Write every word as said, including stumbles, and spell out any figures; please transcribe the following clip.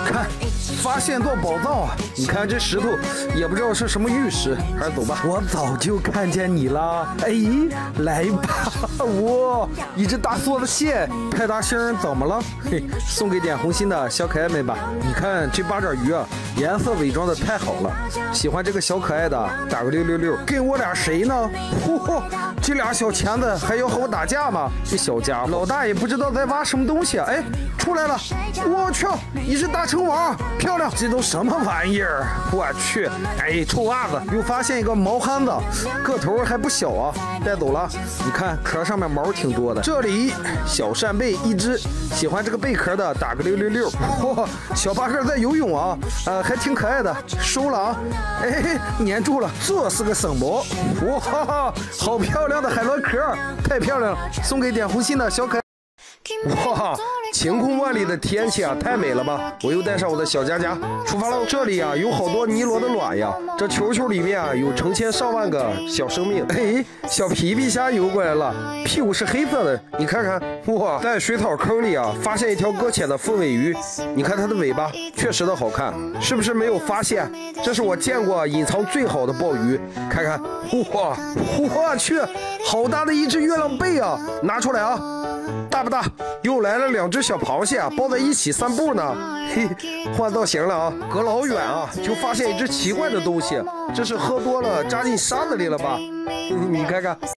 看，发现座宝藏啊！你看这石头，也不知道是什么玉石，还是走吧。我早就看见你了，哎，来吧！哇，一只大梭子蟹，派大星怎么了？嘿，送给点红心的小可爱们吧。你看这八爪鱼啊，颜色伪装的太好了，喜欢这个小可爱的，打个六六六。跟我俩谁呢？嚯，这俩小钳子还要和我打架吗？这小家伙，老大也不知道在挖什么东西啊！哎，出来了！我去，一只大成王，漂亮！这都什么玩意儿？我去！哎，臭袜子！又发现一个毛憨子，个头还不小啊，带走了。你看壳上面毛挺多的。这里小扇贝一只，喜欢这个贝壳的打个六六六。嚯，小八哥在游泳啊，呃，还挺可爱的，收了啊！哎，粘住了，这是个什么？哇，好漂亮的海螺壳，太漂亮了，送给点红心的小可爱。哇，晴空万里的天气啊，太美了吧！我又带上我的小佳佳出发喽。这里啊有好多尼罗的卵呀，这球球里面啊有成千上万个小生命。哎，小皮皮虾游过来了，屁股是黑色的，你看看。哇，在水草坑里啊发现一条搁浅的凤尾鱼，你看它的尾巴确实的好看，是不是没有发现？这是我见过隐藏最好的鲍鱼，看看。哇，我去，好大的一只月亮贝啊！拿出来啊！大不大？又来了两只小螃蟹啊，抱在一起散步呢。嘿，换造型了啊！隔老远啊，就发现一只奇怪的东西，这是喝多了扎进沙子里了吧？你看看。